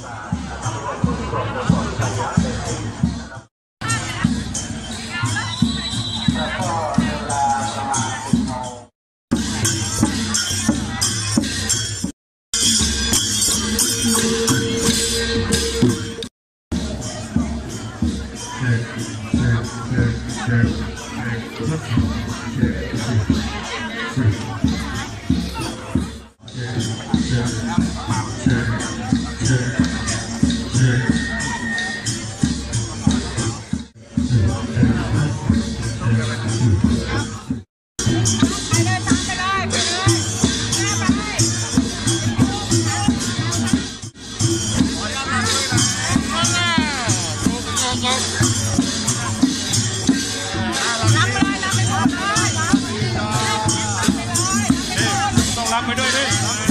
ไปด้วยดิ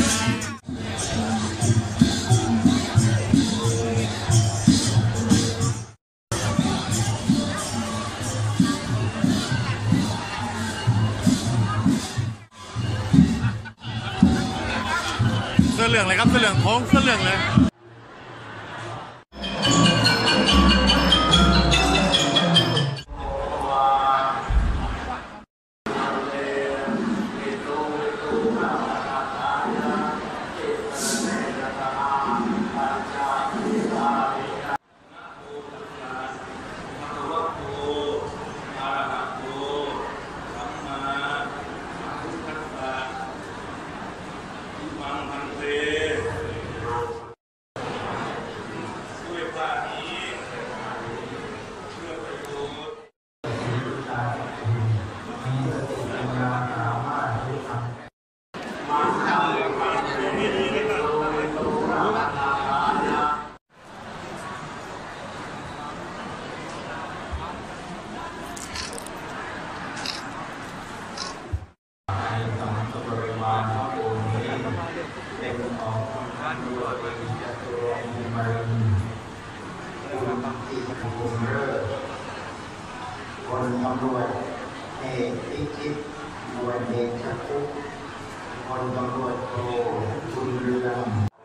เสื้อเหลืองเลยครับเสื้อเหลืองท้องเสื้อเหลืองเลยคนตำรวจเอกพิชิตนวลเดชคุกคนตำรวจโทบุญเรือง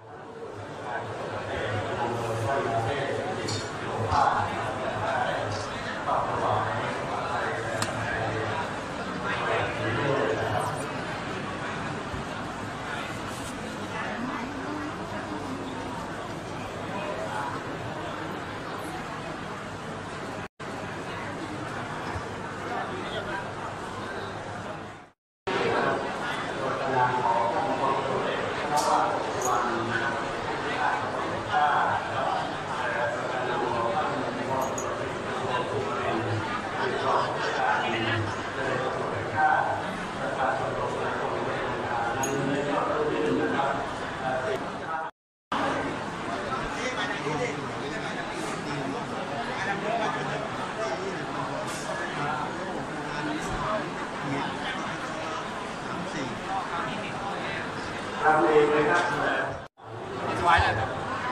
ทำเองเลยครับสบายเลย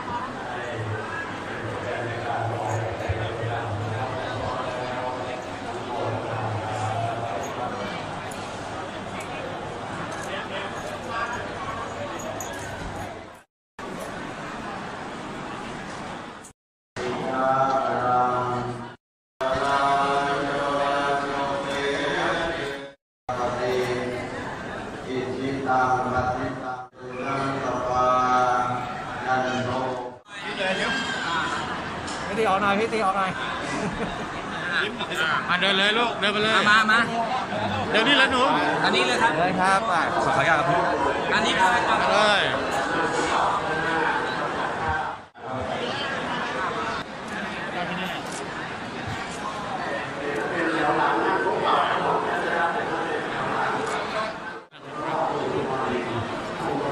พี่ตีออกหน่อยพี่ตีออกหน่อยเดินเลยลูกเดินไปเลยมาเดี๋ยวนี้แล้วหนูอันนี้เลยครับเลยครับขออนุญาตครับอันนี้เลย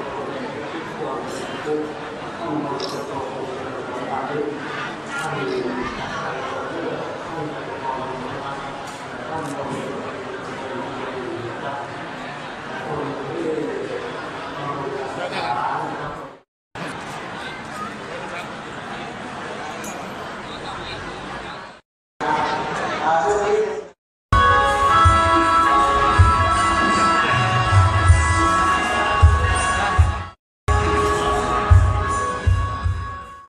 Thank you.